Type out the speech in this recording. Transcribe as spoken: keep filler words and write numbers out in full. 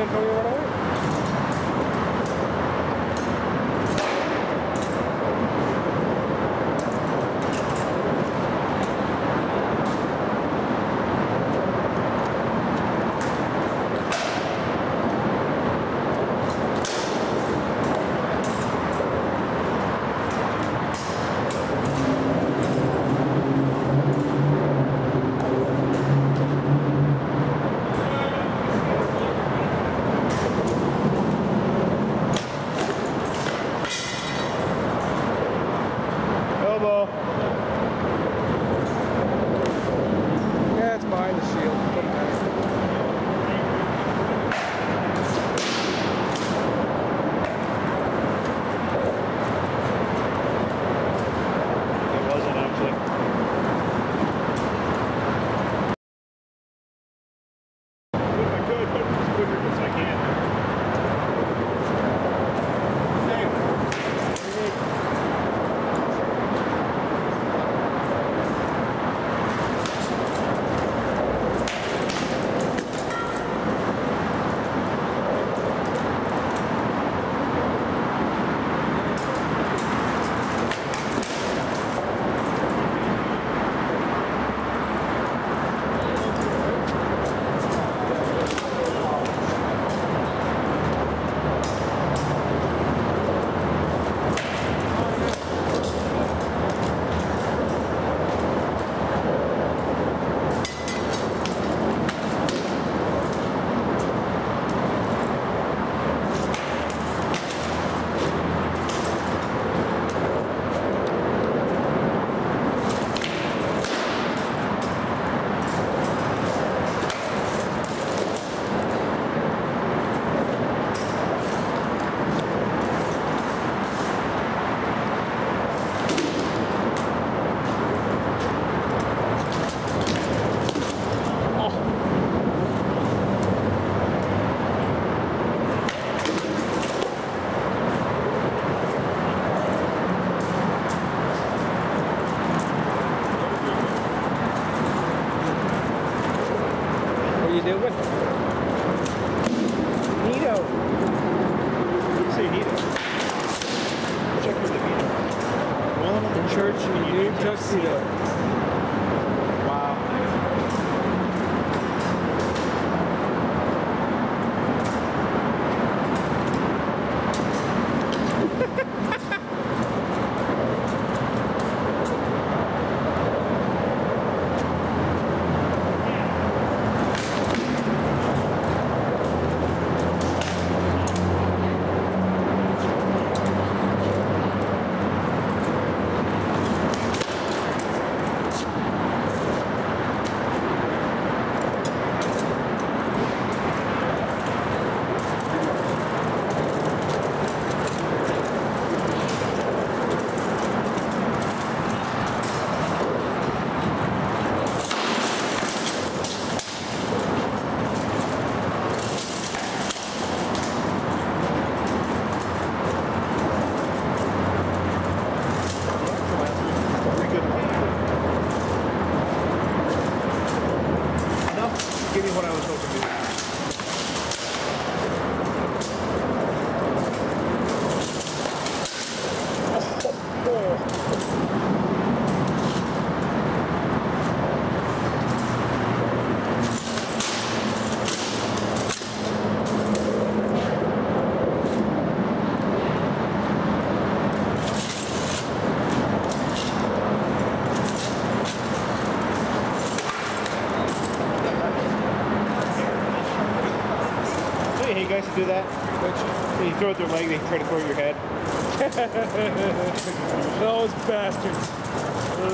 Antonio run away? Yeah, it's behind the shield. Doesn't matter. It wasn't actually. If I could, but as quicker as I can. What are you doing? Neato. You say Nito. Check with the Nito. Well, In church, you need tuxedo. Wow. Give me what I was hoping to do. Hey, you guys do that? When you throw it their leg, they try to throw your head. Those bastards.